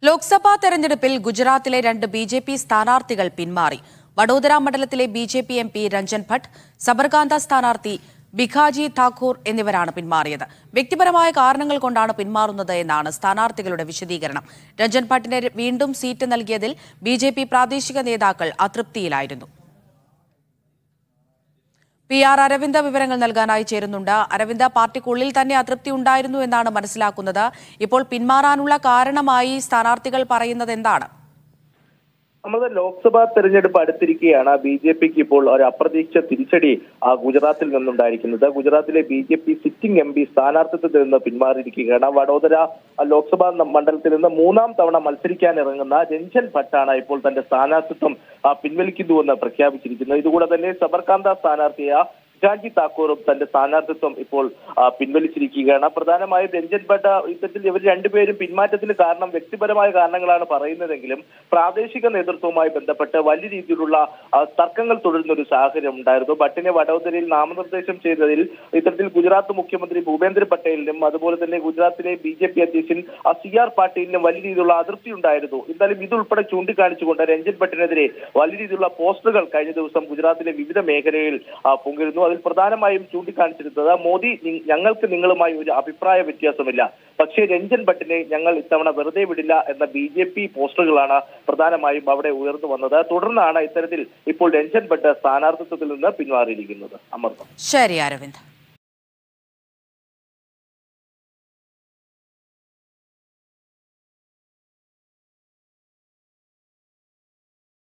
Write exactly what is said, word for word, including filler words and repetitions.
ലോക്സഭാ തെരഞ്ഞെടുപ്പിൽ ഗുജറാത്തിലെ രണ്ട് ബി ജെ പി സ്ഥാനാർത്ഥികൾ പിന്മാറി. വഡോദര മണ്ഡലത്തിലെ B J P M P Ranjan Bhatt, Sabarkantha സ്ഥാനാർത്ഥി ഭിഖാജി താക്കൂർ എന്നിവരാണ് പിന്മാറിയത്. വ്യക്തിപരമായ കാരണങ്ങൾ കൊണ്ടാണ് പിന്മാറുന്നത് എന്നാണ് സ്ഥാനാർത്ഥികളുടെ വിശദീകരണം. രഞ്ജൻ ഭട്ടിന് വീണ്ടും സീറ്റ് നൽകിയതിൽ ബി ജെ പി പ്രാദേശിക നേതാക്കൾ അതൃപ്തിയിലായിരുന്നു. പി ആർ അരവിന്ദ് വിവരങ്ങൾ നൽകാനായി ചേരുന്നുണ്ട്. അരവിന്ദ്, പാർട്ടിക്കുള്ളിൽ തന്നെ അതൃപ്തി ഉണ്ടായിരുന്നു എന്നാണ് മനസ്സിലാക്കുന്നത്. ഇപ്പോൾ പിന്മാറാനുള്ള കാരണമായി സ്ഥാനാർത്ഥികൾ പറയുന്നത് എന്താണ്? നമ്മുടെ ലോക്സഭാ തെരഞ്ഞെടുപ്പ് അടുത്തിരിക്കുകയാണ്. ബി ജെ പിക്ക് ഇപ്പോൾ ഒരു അപ്രതീക്ഷിത തിരിച്ചടി ഗുജറാത്തിൽ നിന്നുണ്ടായിരിക്കുന്നത്. ഗുജറാത്തിലെ B J P sitting M P സ്ഥാനാർത്ഥിത്വത്തിൽ നിന്ന് പിന്മാറിയിരിക്കുകയാണ്. വഡോദര ലോക്സഭാ മണ്ഡലത്തിൽ നിന്ന് മൂന്നാം തവണ മത്സരിക്കാൻ ഇറങ്ങുന്ന രഞ്ജൻ ഭട്ടാണ് ഇപ്പോൾ തന്റെ സ്ഥാനാർത്ഥിത്വം പിൻവലിക്കുന്നുവെന്ന് പ്രഖ്യാപിച്ചിരിക്കുന്നത്. ഇതുകൂടെ തന്നെ സബർകാന്ത സ്ഥാനാർത്ഥിയായ ഭിഖാജി താക്കൂറും തന്റെ സ്ഥാനാർത്ഥിത്വം ഇപ്പോൾ പിൻവലിച്ചിരിക്കുകയാണ്. പ്രധാനമായും രഞ്ജൻ ഭട്ട് ഇത്തരത്തിൽ ഇവർ രണ്ടുപേരും പിന്മാറ്റത്തിന് കാരണം വ്യക്തിപരമായ കാരണങ്ങളാണ് പറയുന്നതെങ്കിലും പ്രാദേശിക നേതൃത്വവുമായി ബന്ധപ്പെട്ട് വലിയ രീതിയിലുള്ള തർക്കങ്ങൾ തുടരുന്ന ഒരു സാഹചര്യം ഉണ്ടായിരുന്നു. ഭട്ടിനെ വഡോദരയിൽ നാമനിർദ്ദേശം ചെയ്തതിൽ ഇത്തരത്തിൽ ഗുജറാത്ത് മുഖ്യമന്ത്രി ഭൂപേന്ദ്ര പട്ടേലിനും അതുപോലെ തന്നെ ഗുജറാത്തിലെ ബി ജെ പി അധ്യക്ഷൻ സി ആർ പാട്ടീലിനും വലിയ രീതിയിലുള്ള അതൃപ്തി ഉണ്ടായിരുന്നു. എന്തായാലും ഇതുൾപ്പെടെ ചൂണ്ടിക്കാണിച്ചുകൊണ്ട് രഞ്ജൻ ഭട്ടിനെതിരെ വലിയ രീതിയിലുള്ള പോസ്റ്ററുകൾ കഴിഞ്ഞ ദിവസം ഗുജറാത്തിലെ വിവിധ മേഖലയിൽ പൊങ്ങിരുന്നു. അതിൽ പ്രധാനമായും ചൂണ്ടിക്കാണിച്ചിരുന്നത് മോദി ഞങ്ങൾക്ക് നിങ്ങളുമായി ഒരു അഭിപ്രായ വ്യത്യാസമില്ല, പക്ഷേ രഞ്ജൻ ഭട്ടിനെ ഞങ്ങൾ ഇത്തവണ വെറുതെ വിടില്ല എന്ന ബി ജെ പി പോസ്റ്ററുകളാണ് പ്രധാനമായും അവിടെ ഉയർന്നു വന്നത്. തുടർന്നാണ് ഇത്തരത്തിൽ ഇപ്പോൾ രഞ്ജൻ ഭട്ട് സ്ഥാനാർത്ഥിത്വത്തിൽ നിന്ന് പിന്മാറിയിരിക്കുന്നത്. അമൃത. ശരി അരവിന്ദ്.